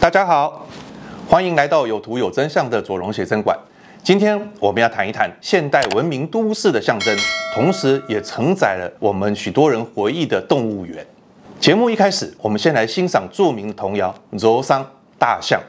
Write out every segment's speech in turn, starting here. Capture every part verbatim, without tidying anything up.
大家好，欢迎来到有图有真相的左荣写真馆。今天我们要谈一谈现代文明都市的象征，同时也承载了我们许多人回忆的动物园。节目一开始，我们先来欣赏著名的童谣《柔商大象》。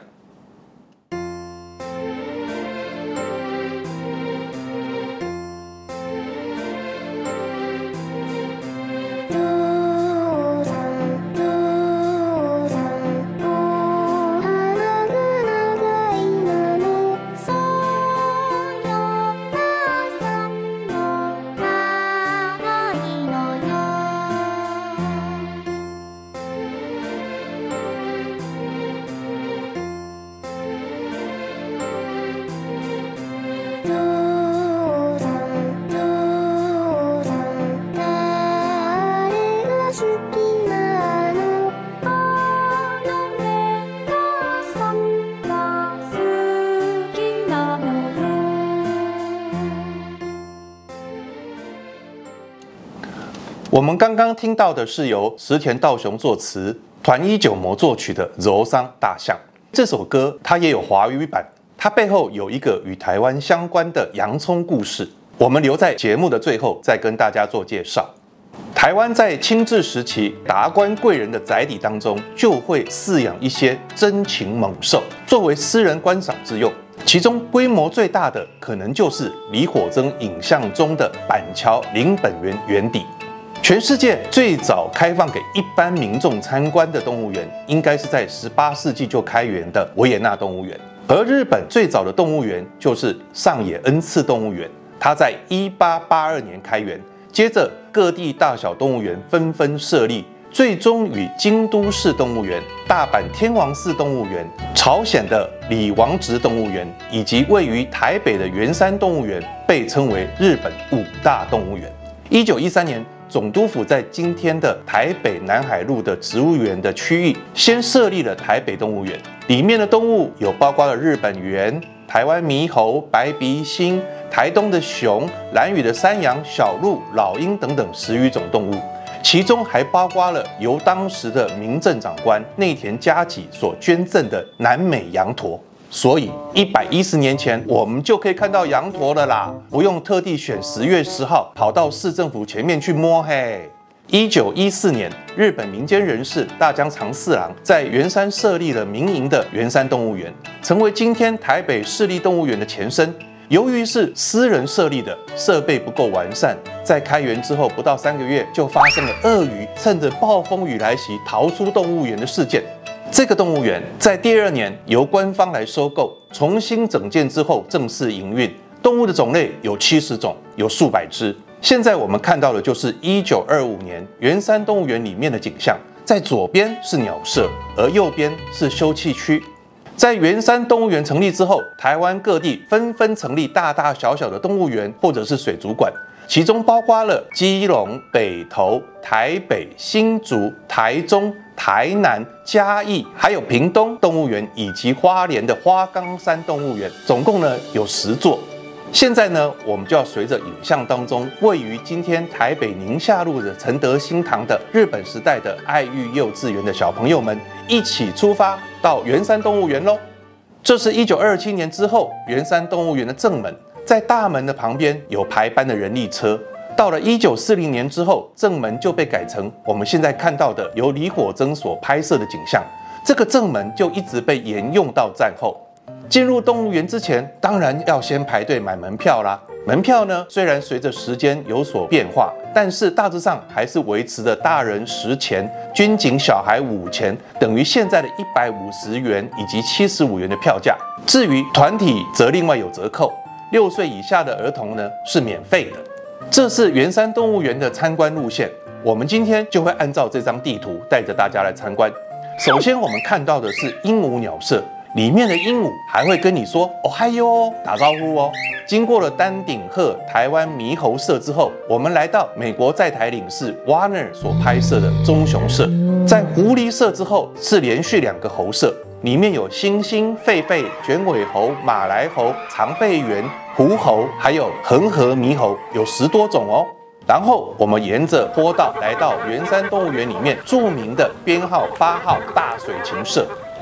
我们刚刚听到的是由石田道雄作词、团一九模作曲的《柔商大象》。这首歌它也有华语版，它背后有一个与台湾相关的洋葱故事，我们留在节目的最后再跟大家做介绍。台湾在清治时期，达官贵人的宅邸当中就会饲养一些珍禽猛兽，作为私人观赏之用。其中规模最大的，可能就是李火增影像中的板桥林本源园邸。全世界最早开放给一般民众参观的动物园，应该是在十八世纪就开园的维也纳动物园。而日本最早的动物园就是上野恩赐动物园，它在一八八二年开园，接着各地大小动物园纷纷设立，最终与京都市动物园、大阪天王寺动物园、朝鲜的李王直动物园，以及位于台北的圆山动物园，被称为日本五大动物园。一九一三年。总督府在今天的台北南海路的植物园的区域，先设立了台北动物园，里面的动物有包括了日本猿、台湾猕猴、白鼻星、台东的熊、兰屿的山羊、小鹿、老鹰等等十余种动物，其中还包括了由当时的民政长官内田嘉纪所捐赠的南美羊驼。所以一百一十年前，我们就可以看到羊驼了啦，不用特地选十月十号跑到市政府前面去摸嘿。一九一四年，日本民间人士大江长四郎在圆山设立了民营的圆山动物园，成为今天台北市立动物园的前身。由于是私人设立的，设备不够完善，在开园之后不到三个月，就发生了鳄鱼趁着暴风雨来袭逃出动物园的事件。这个动物园在第二年由官方来收购，重新整建之后正式营运。动物的种类有七十种，有数百只。现在我们看到的就是一九二五年圆山动物园里面的景象，在左边是鸟舍，而右边是休憩区。在圆山动物园成立之后，台湾各地纷纷成立大大小小的动物园或者是水族馆。其中包括了基隆、北投、台北、新竹、台中、台南、嘉义，还有屏东动物园，以及花莲的花岗山动物园，总共呢有十座。现在呢，我们就要随着影像当中位于今天台北宁夏路的承德新堂的日本时代的爱育幼稚园的小朋友们，一起出发到圆山动物园喽。这是一九二七年之后圆山动物园的正门。在大门的旁边有排班的人力车。到了一九四零年之后，正门就被改成我们现在看到的由李火增所拍摄的景象。这个正门就一直被沿用到战后。进入动物园之前，当然要先排队买门票啦。门票呢，虽然随着时间有所变化，但是大致上还是维持着大人十钱，军警小孩五钱，等于现在的一百五十元以及七十五元的票价。至于团体则另外有折扣。六岁以下的儿童呢是免费的。这是圆山动物园的参观路线，我们今天就会按照这张地图带着大家来参观。首先我们看到的是鹦鹉鸟舍，里面的鹦鹉还会跟你说哦嗨哟，打招呼哦。经过了丹顶鹤台湾猕猴社之后，我们来到美国在台领事 Warner 所拍摄的棕熊社。在狐狸社之后是连续两个猴社，里面有猩猩、狒狒、卷尾猴、马来猴、长背猿、狐猴，还有恒河猕猴，有十多种哦。然后我们沿着坡道来到圆山动物园里面著名的编号八号大水禽社。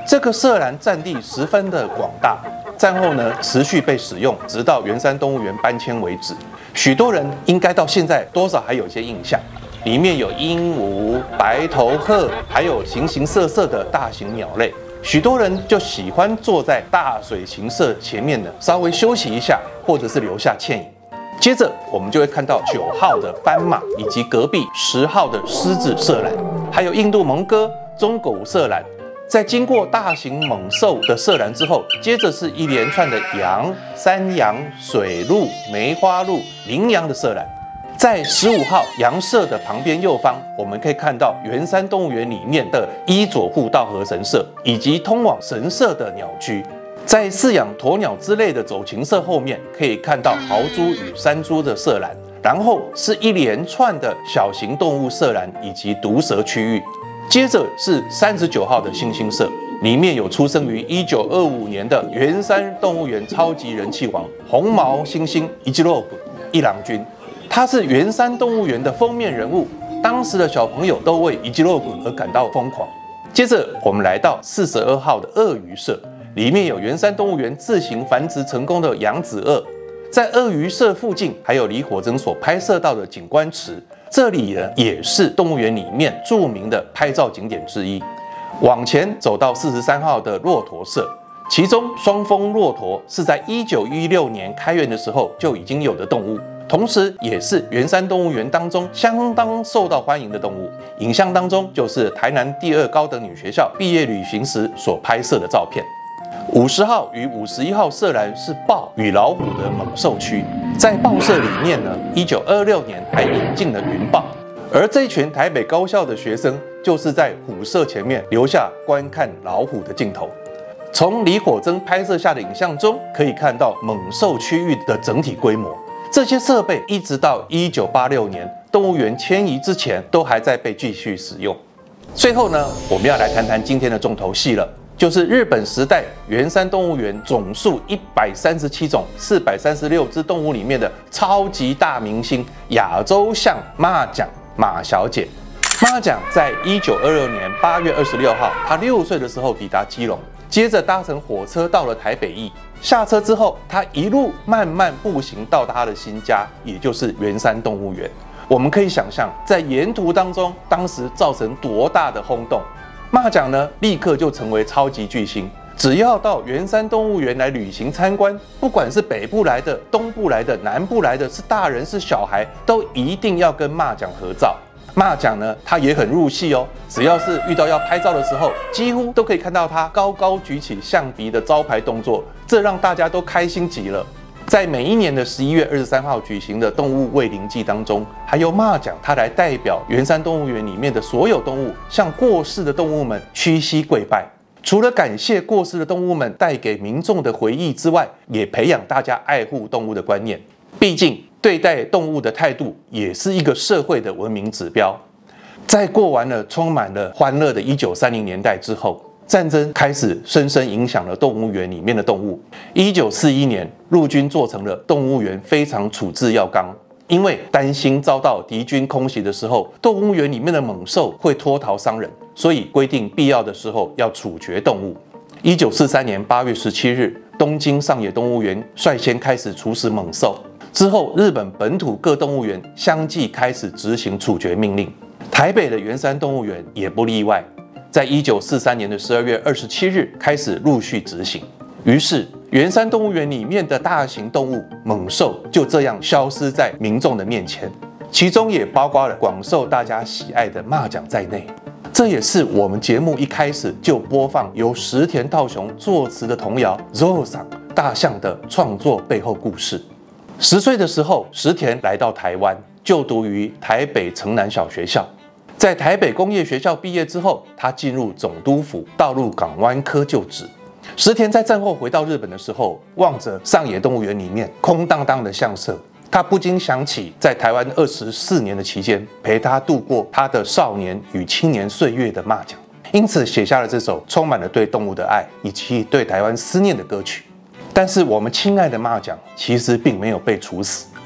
这个社栏占地十分的广大，战后呢持续被使用，直到圆山动物园搬迁为止。许多人应该到现在多少还有些印象，里面有鹦鹉、白头鹤，还有形形色色的大型鸟类。许多人就喜欢坐在大水禽舍前面呢，稍微休息一下，或者是留下倩影。接着我们就会看到九号的斑马，以及隔壁十号的狮子社栏，还有印度蒙哥、中狗社栏。在经过大型猛兽的社栏之后，接着是一连串的羊、山羊、水鹿、梅花鹿、羚羊的社栏。在十五号羊舍的旁边右方，我们可以看到圆山动物园里面的伊佐户道和神社，以及通往神社的鸟居。在饲养鸵鸟之类的走禽舍后面，可以看到豪猪与山猪的社栏，然后是一连串的小型动物社栏以及毒蛇区域。接着是三十九号的猩猩社，里面有出生于一九二五年的圆山动物园超级人气王红毛猩猩一吉洛一郎君，他是圆山动物园的封面人物，当时的小朋友都为一吉洛而感到疯狂。接着我们来到四十二号的鳄鱼社，里面有圆山动物园自行繁殖成功的扬子鳄，在鳄鱼社附近还有李火珍所拍摄到的景观池。这里呢也是动物园里面著名的拍照景点之一。往前走到四十三号的骆驼社，其中双峰骆驼是在一九一六年开园的时候就已经有的动物，同时也是圆山动物园当中相当受到欢迎的动物。影像当中就是台南第二高等女学校毕业旅行时所拍摄的照片。五十号与五十一号社栏是豹与老虎的猛兽区，在豹社里面呢，一九二六年还引进了云豹，而这一群台北高校的学生就是在虎社前面留下观看老虎的镜头。从李火珍拍摄下的影像中，可以看到猛兽区域的整体规模。这些设备一直到一九八六年动物园迁移之前，都还在被继续使用。最后呢，我们要来谈谈今天的重头戏了。就是日本时代圆山动物园总数一百三十七种、四百三十六只动物里面的超级大明星亚洲象马奖马小姐。马奖在一九二六年八月二十六号，她六岁的时候抵达基隆，接着搭乘火车到了台北驿。下车之后，她一路慢慢步行到她的新家，也就是圆山动物园。我们可以想象，在沿途当中，当时造成多大的轰动。马奖呢，立刻就成为超级巨星。只要到圆山动物园来旅行参观，不管是北部来的、东部来的、南部来的，是大人是小孩，都一定要跟马奖合照。马奖呢，他也很入戏哦。只要是遇到要拍照的时候，几乎都可以看到他高高举起象鼻的招牌动作，这让大家都开心极了。在每一年的十一月二十三号举行的动物慰灵祭当中，还由马奖他来代表圆山动物园里面的所有动物，向过世的动物们屈膝跪拜。除了感谢过世的动物们带给民众的回忆之外，也培养大家爱护动物的观念。毕竟对待动物的态度也是一个社会的文明指标。在过完了充满了欢乐的一九三零年代之后，战争开始深深影响了动物园里面的动物。一九四一年，陆军做成了动物园非常处置要纲，因为担心遭到敌军空袭的时候，动物园里面的猛兽会脱逃伤人，所以规定必要的时候要处决动物。一九四三年八月十七日，东京上野动物园率先开始处死猛兽，之后日本本土各动物园相继开始执行处决命令，台北的圆山动物园也不例外。在一九四三年的十二月二十七日开始陆续执行，于是圆山动物园里面的大型动物猛兽就这样消失在民众的面前，其中也包括了广受大家喜爱的马奖在内。这也是我们节目一开始就播放由石田道雄作词的童谣《Zosan》大象的创作背后故事。十岁的时候，石田来到台湾，就读于台北城南小学校。在台北工业学校毕业之后，他进入总督府道路港湾科就职。石田在战后回到日本的时候，望着上野动物园里面空荡荡的象舍，他不禁想起在台湾二十四年的期间，陪他度过他的少年与青年岁月的马奖，因此写下了这首充满了对动物的爱以及对台湾思念的歌曲。但是我们亲爱的马奖其实并没有被处死。马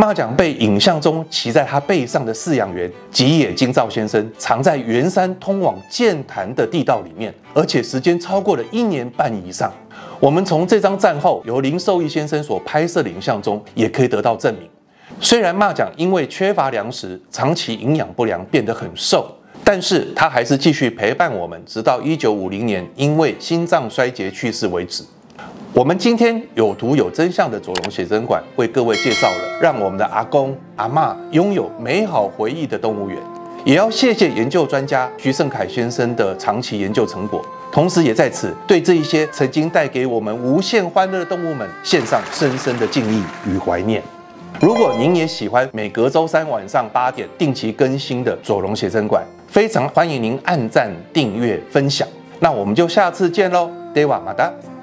蚂蚱被影像中骑在他背上的饲养员吉野金造先生，藏在圆山通往剑潭的地道里面，而且时间超过了一年半以上。我们从这张战后由林寿义先生所拍摄的影像中，也可以得到证明。虽然蚂蚱因为缺乏粮食，长期营养不良，变得很瘦，但是它还是继续陪伴我们，直到一九五零年因为心脏衰竭去世为止。我们今天有图有真相的左龙写真馆为各位介绍了让我们的阿公阿嬷拥有美好回忆的动物园，也要谢谢研究专家徐胜凯先生的长期研究成果，同时也在此对这一些曾经带给我们无限欢乐的动物们献上深深的敬意与怀念。如果您也喜欢每隔周三晚上八点定期更新的左龙写真馆，非常欢迎您按赞、订阅、分享。那我们就下次见喽，ではまた。